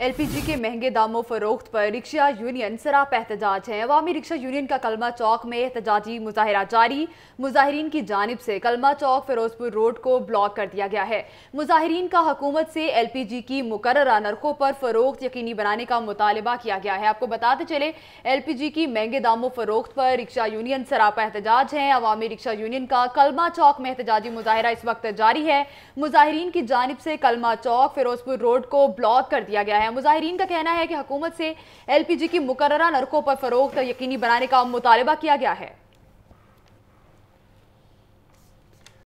LPG के महंगे दामों फरोख्त पर रिक्शा यूनियन सरापा एहतजाज है। अवामी रिक्शा यूनियन का कलमा चौक में एहतजाजी मुजाहिरा जारी। मुजाहिरीन की जानिब से कलमा चौक फिरोजपुर रोड को ब्लॉक कर दिया गया है। मुजाहिरीन का हुकूमत से LPG की मुकर्ररा नरखों पर फरोख्त यकीनी बनाने का मुतालबा किया गया है। आपको बताते चले, LPG की महंगे दामों फरोख्त पर रिक्शा यूनियन सरापा एहतजाज है। अवामी रिक्शा यूनियन का कलमा चौक में एहतजाजी मुजाहिरा इस वक्त जारी है। मुजाहिरीन की जानिब से कलमा चौक फिरोजपुर रोड को ब्लॉक कर दिया गया है। मुजाहिरीन का कहना है कि हुकूमत से LPG की मुकर्ररा नरखों पर फरोख्त यकीनी बनाने का मुतालबा किया गया है।